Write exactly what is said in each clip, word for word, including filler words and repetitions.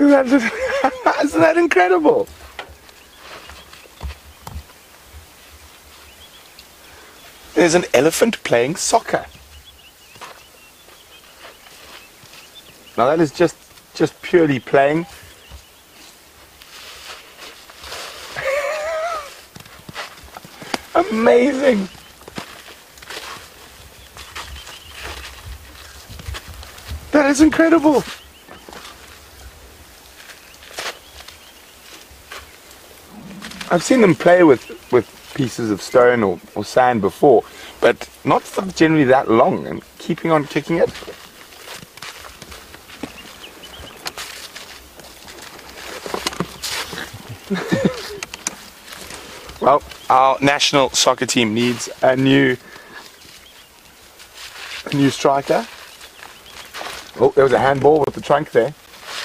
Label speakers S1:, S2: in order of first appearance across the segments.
S1: Isn't that incredible? There's an elephant playing soccer. Now that is just just purely playing. Amazing. That is incredible. I've seen them play with, with pieces of stone or, or sand before, but not for generally that long, and keeping on kicking it. Well, our national soccer team needs a new a new striker. Oh, there was a handball with the trunk there.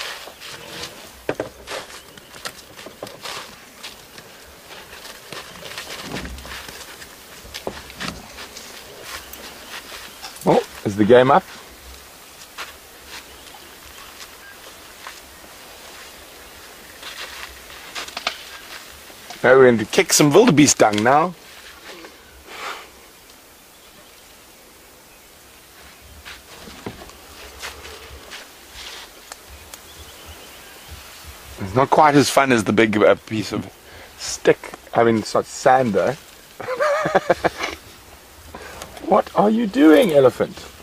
S1: Oh, is the game up? Now we're going to kick some wildebeest dung now. It's not quite as fun as the big uh, piece of stick. I mean, it's not sand though. What are you doing, elephant?